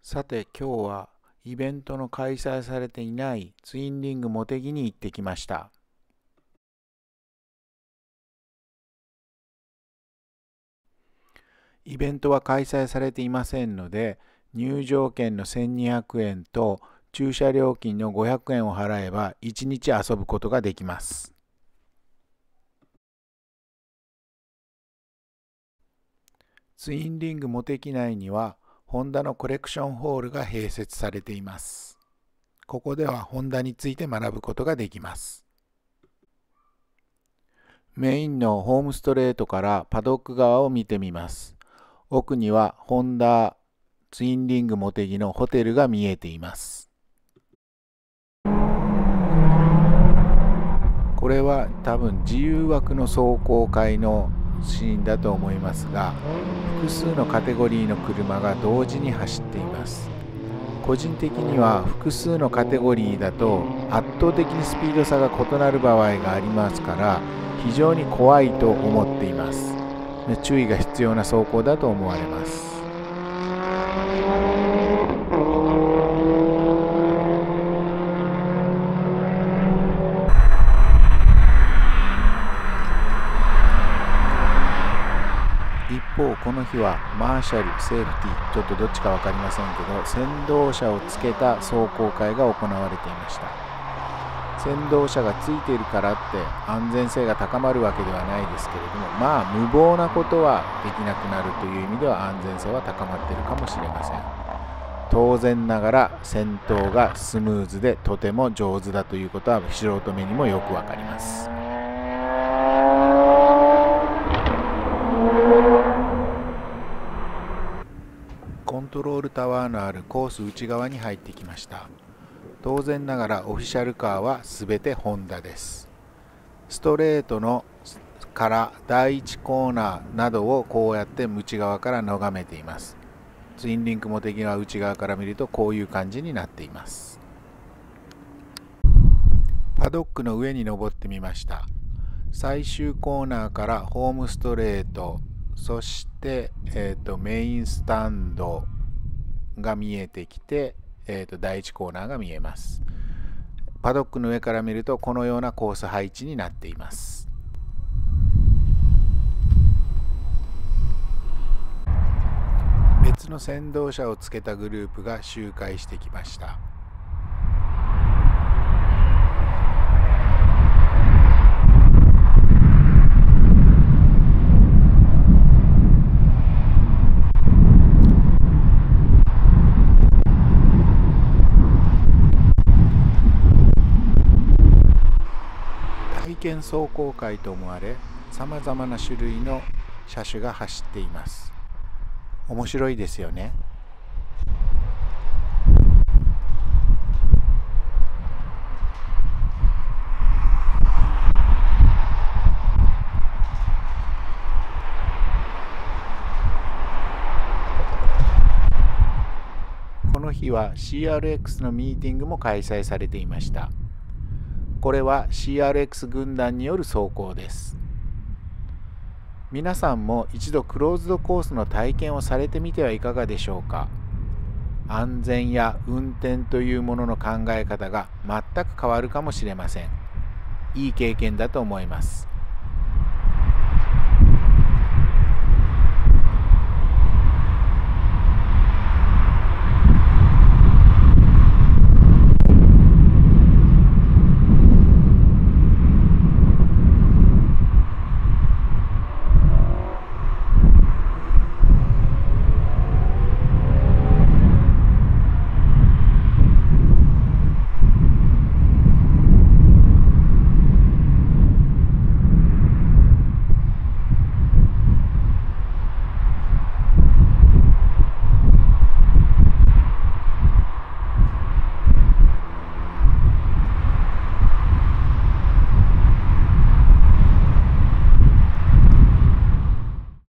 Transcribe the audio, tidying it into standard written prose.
さて今日はイベントの開催されていないツインリング茂木に行ってきました。イベントは開催されていませんので、入場券の1200円と駐車料金の500円を払えば1日遊ぶことができます。ツインリング茂木内にはホンダのコレクションホールが併設されています。ここではホンダについて学ぶことができます。メインのホームストレートからパドック側を見てみます。奥にはホンダツインリング茂木のホテルが見えています。これは多分自由枠の走行会のシーンだと思いますが、複数のカテゴリーの車が同時に走っています。個人的には複数のカテゴリーだと圧倒的にスピード差が異なる場合がありますから、非常に怖いと思っています。注意が必要な走行だと思われます。一方この日はマーシャル、セーフティー、ちょっとどっちか分かりませんけど、先導車をつけた走行会が行われていました。先導車がついているからって安全性が高まるわけではないですけれども、無謀なことはできなくなるという意味では安全性は高まっているかもしれません。当然ながら先頭がスムーズでとても上手だということは素人目にもよくわかります。コントロールタワーのあるコース内側に入ってきました。当然ながらオフィシャルカーはすべてホンダです。ストレートのから第1コーナーなどをこうやって内側から眺めています。ツインリンク茂木が内側から見るとこういう感じになっています。パドックの上に登ってみました。最終コーナーからホームストレート、そして、メインスタンドが見えてきて、第1コーナーが見えます。パドックの上から見るとこのようなコース配置になっています。別の先導車をつけたグループが周回してきました。体験走行会と思われ、さまざまな種類の車種が走っています。面白いですよね。この日は CRX のミーティングも開催されていました。これは CRX 軍団による走行です。皆さんも一度クローズドコースの体験をされてみてはいかがでしょうか。安全や運転というものの考え方が全く変わるかもしれません。いい経験だと思います。